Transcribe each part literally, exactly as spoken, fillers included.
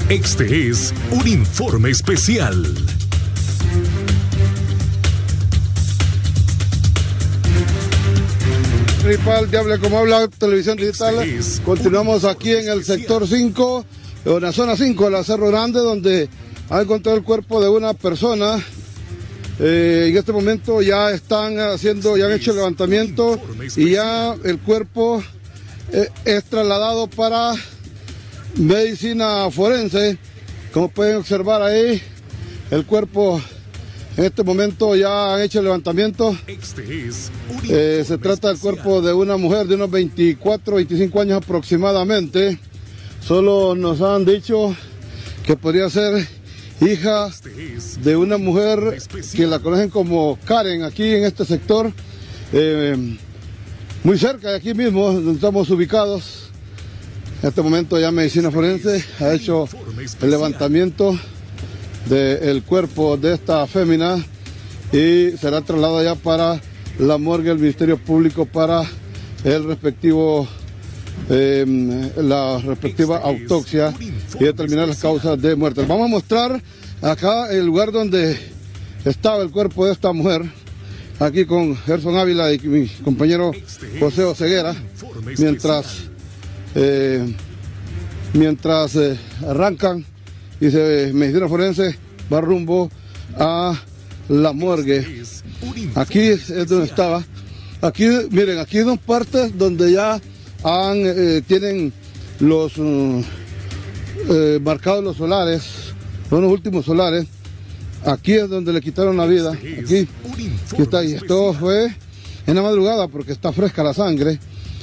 Este es un informe especial. Principal de Hable Como Habla, televisión digital. Continuamos aquí en el sector cinco, en la zona cinco de la Cerro Grande, donde ha encontrado el cuerpo de una persona. Eh, en este momento ya están haciendo, ya han hecho el levantamiento y ya el cuerpo eh, es trasladado para medicina forense. Como pueden observar ahí, el cuerpo en este momento ya han hecho el levantamiento. Eh, se trata del cuerpo de una mujer de unos veinticuatro, veinticinco años aproximadamente. Solo nos han dicho que podría ser hija de una mujer que la conocen como Karen aquí en este sector, eh, muy cerca de aquí mismo donde estamos ubicados. En este momento ya Medicina Forense ha hecho el levantamiento del cuerpo de esta fémina y será trasladada ya para la morgue del Ministerio Público para el respectivo eh, la respectiva autopsia y determinar las causas de muerte. Vamos a mostrar acá el lugar donde estaba el cuerpo de esta mujer, aquí con Gerson Ávila y mi compañero José Oseguera, mientras eh, mientras eh, arrancan y se Medicina Forense va rumbo a la morgue. Aquí es donde estaba. Aquí, miren, aquí hay dos partes donde ya han, eh, tienen los uh, eh, marcados los solares, son los últimos solares. Aquí es donde le quitaron la vida. Aquí, aquí está. Y esto fue en la madrugada porque está fresca la sangre.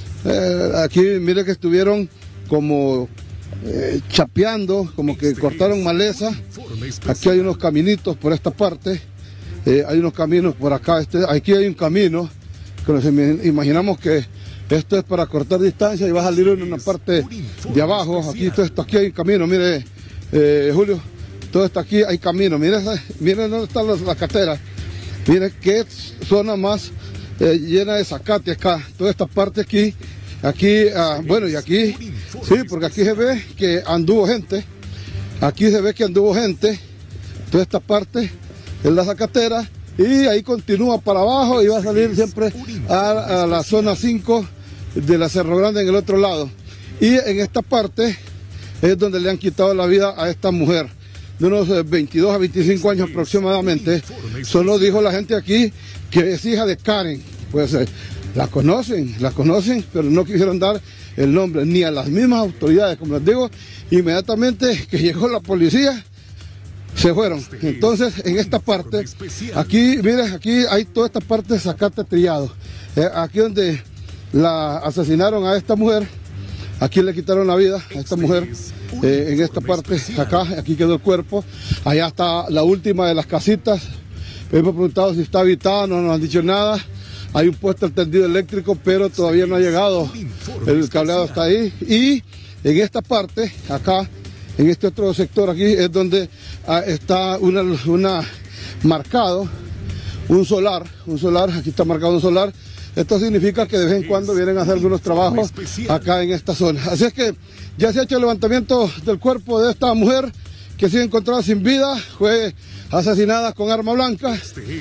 Eh, aquí, mire que estuvieron como eh, chapeando, como que cortaron maleza. Aquí hay unos caminitos por esta parte. Eh, hay unos caminos por acá. Este, aquí hay un camino que nos imaginamos que esto es para cortar distancia y va a salir en una parte de abajo. Aquí, todo esto, aquí hay un camino, mire, eh, Julio, todo esto aquí hay camino. Mire, mire dónde están las, las cateras. Mire qué zona más eh, llena de zacate acá. Toda esta parte aquí, aquí, ah, bueno, y aquí, sí, porque aquí se ve que anduvo gente. Aquí se ve que anduvo gente. Toda esta parte es la zacatera. Y ahí continúa para abajo y va a salir siempre a, a la zona cinco de la Cerro Grande en el otro lado. Y en esta parte es donde le han quitado la vida a esta mujer de unos veintidós a veinticinco años aproximadamente. Solo dijo la gente aquí que es hija de Karen. Pues eh, la conocen, la conocen, pero no quisieron dar el nombre ni a las mismas autoridades. Como les digo, inmediatamente que llegó la policía, se fueron. Entonces, en esta parte, aquí, mire, aquí hay toda esta parte de zacate trillado. Eh, aquí donde la asesinaron a esta mujer, aquí le quitaron la vida a esta mujer. Eh, en esta parte, acá, aquí quedó el cuerpo. Allá está la última de las casitas. Hemos preguntado si está habitada, no nos han dicho nada. Hay un puesto de tendido eléctrico, pero todavía no ha llegado. El cableado está ahí. Y en esta parte, acá, en este otro sector aquí es donde ah, está una, una marcado un solar, un solar, aquí está marcado un solar. Esto significa que de vez en cuando vienen a hacer algunos trabajos acá en esta zona. Así es que ya se ha hecho el levantamiento del cuerpo de esta mujer que se encontraba sin vida, fue asesinada con arma blanca.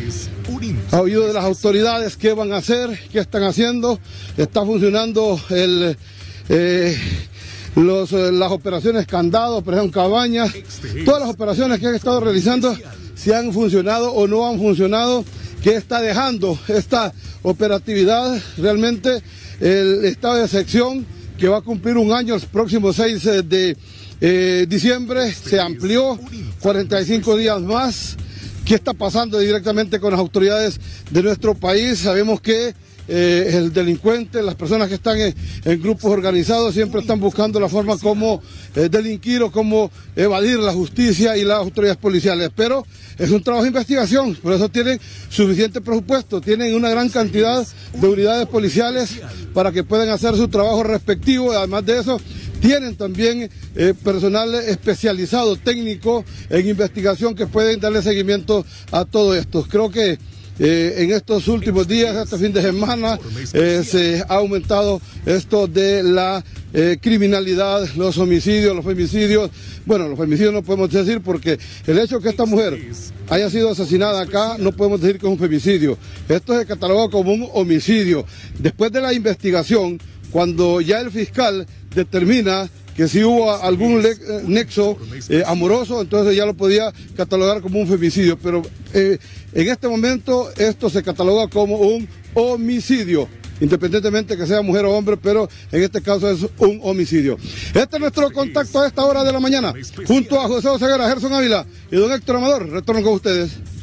Ha oído de las autoridades qué van a hacer, qué están haciendo. Está funcionando el... Eh, Los, las operaciones candado, presión cabañas, todas las operaciones que han estado realizando, si han funcionado o no han funcionado, que está dejando esta operatividad. Realmente el estado de sección, que va a cumplir un año el próximo seis de eh, diciembre, se amplió cuarenta y cinco días más. ¿Qué está pasando directamente con las autoridades de nuestro país? Sabemos que Eh, el delincuente, las personas que están en, en grupos organizados siempre están buscando la forma como eh, delinquir o como evadir la justicia y las autoridades policiales, pero es un trabajo de investigación, por eso tienen suficiente presupuesto, tienen una gran cantidad de unidades policiales para que puedan hacer su trabajo respectivo. Además de eso, tienen también eh, personal especializado, técnico en investigación, que pueden darle seguimiento a todo esto. Creo que Eh, en estos últimos días, este fin de semana, eh, se ha aumentado esto de la eh, criminalidad, los homicidios, los femicidios. Bueno, los femicidios no podemos decir porque el hecho que esta mujer haya sido asesinada acá no podemos decir que es un femicidio. Esto se cataloga como un homicidio. Después de la investigación, cuando ya el fiscal determina que si hubo algún nexo eh, amoroso, entonces ya lo podía catalogar como un femicidio, pero eh, en este momento esto se cataloga como un homicidio, independientemente que sea mujer o hombre, pero en este caso es un homicidio. Este es nuestro contacto a esta hora de la mañana, junto a José Oseguera, Gerson Ávila y don Héctor Amador. Retorno con ustedes.